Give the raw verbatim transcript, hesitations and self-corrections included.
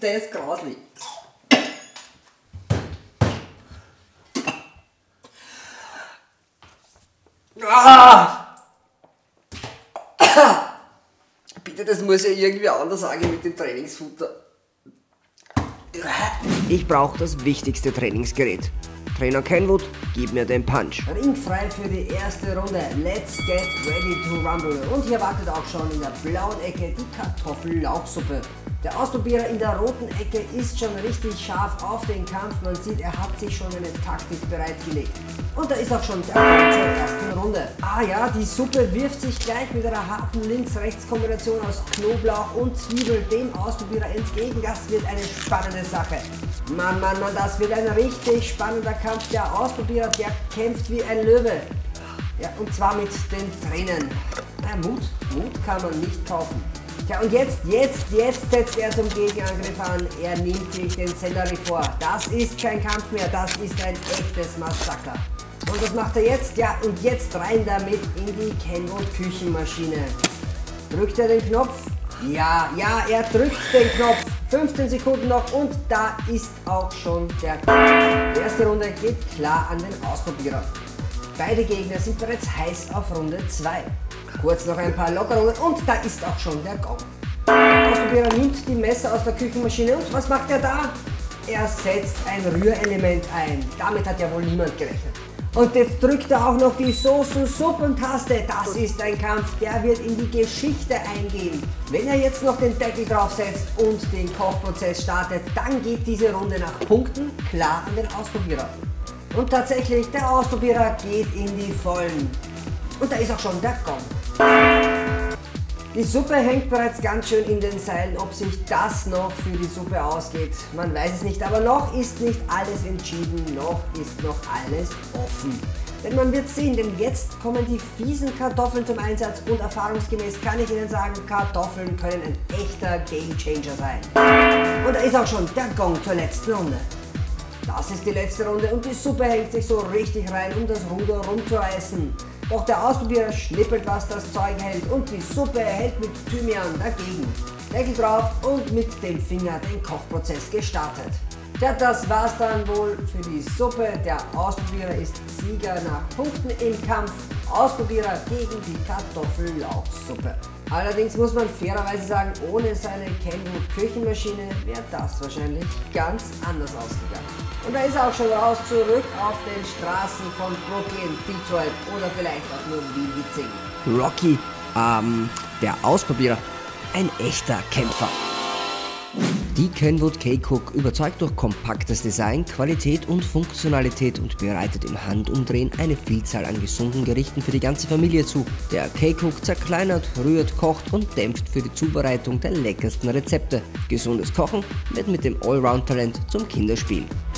das grauslich. Ah! Bitte, das muss ja irgendwie anders sagen mit dem Trainingsfutter. Ich brauche das wichtigste Trainingsgerät. Trainer Kenwood, gib mir den Punch. Ringfrei für die erste Runde. Let's get ready to rumble. Und hier wartet auch schon in der blauen Ecke die Kartoffel-Lauchsuppe. Der Ausprobierer in der roten Ecke ist schon richtig scharf auf den Kampf. Man sieht, er hat sich schon eine Taktik bereitgelegt. Und da ist auch schon der Kampf zur ersten Runde. Ah ja, die Suppe wirft sich gleich mit einer harten Links-Rechts-Kombination aus Knoblauch und Zwiebel dem Ausprobierer entgegen. Das wird eine spannende Sache. Mann, Mann, Mann, das wird ein richtig spannender Kampf. Der Ausprobierer, der kämpft wie ein Löwe. Ja, und zwar mit den Tränen. Na, Mut, Mut kann man nicht kaufen. Tja, und jetzt, jetzt, jetzt setzt er zum Gegenangriff an. Er nimmt sich den Celery vor. Das ist kein Kampf mehr, das ist ein echtes Massaker. Und was macht er jetzt? Ja, und jetzt rein damit in die Kenwood Küchenmaschine. Drückt er den Knopf? Ja, ja, er drückt den Knopf. fünfzehn Sekunden noch und da ist auch schon der Kampf. Die erste Runde geht klar an den Ausprobierer. Beide Gegner sind bereits heiß auf Runde zwei. Kurz noch ein paar Lockerungen und da ist auch schon der Gong. Der Ausprobierer nimmt die Messer aus der Küchenmaschine und was macht er da? Er setzt ein Rührelement ein. Damit hat ja wohl niemand gerechnet. Und jetzt drückt er auch noch die Soßen-Suppentaste. Das ist ein Kampf, der wird in die Geschichte eingehen. Wenn er jetzt noch den Deckel draufsetzt und den Kochprozess startet, dann geht diese Runde nach Punkten klar an den Ausprobierer. Und tatsächlich, der Ausprobierer geht in die Vollen. Und da ist auch schon der Gong. Die Suppe hängt bereits ganz schön in den Seilen. Ob sich das noch für die Suppe ausgeht, man weiß es nicht. Aber noch ist nicht alles entschieden, noch ist noch alles offen. Denn man wird sehen, denn jetzt kommen die fiesen Kartoffeln zum Einsatz und erfahrungsgemäß kann ich Ihnen sagen, Kartoffeln können ein echter Gamechanger sein. Und da ist auch schon der Gong zur letzten Runde. Das ist die letzte Runde und die Suppe hängt sich so richtig rein, um das Ruder rumzureißen. Doch der Ausprobierer schnippelt, was das Zeug hält und die Suppe hält mit Thymian dagegen. Deckel drauf und mit dem Finger den Kochprozess gestartet. Ja, das war's dann wohl für die Suppe. Der Ausprobierer ist Sieger nach Punkten im Kampf. Ausprobierer gegen die Kartoffel-Lauchsuppe. Allerdings muss man fairerweise sagen, ohne seine Kenwood Küchenmaschine wäre das wahrscheinlich ganz anders ausgegangen. Und da ist er auch schon raus, zurück auf den Straßen von Brooklyn, Detroit oder vielleicht auch nur Wien-Witzing. Rocky, ähm, der Ausprobierer, ein echter Kämpfer. Die Kenwood K-Cook überzeugt durch kompaktes Design, Qualität und Funktionalität und bereitet im Handumdrehen eine Vielzahl an gesunden Gerichten für die ganze Familie zu. Der K-Cook zerkleinert, rührt, kocht und dämpft für die Zubereitung der leckersten Rezepte. Gesundes Kochen wird mit dem Allround-Talent zum Kinderspiel.